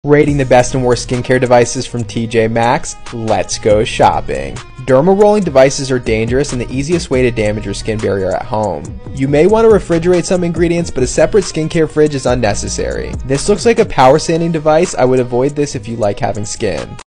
Rating the best and worst skincare devices from TJ Maxx, let's go shopping. Dermal rolling devices are dangerous and the easiest way to damage your skin barrier at home. You may want to refrigerate some ingredients, but a separate skincare fridge is unnecessary. This looks like a power sanding device. I would avoid this if you like having skin.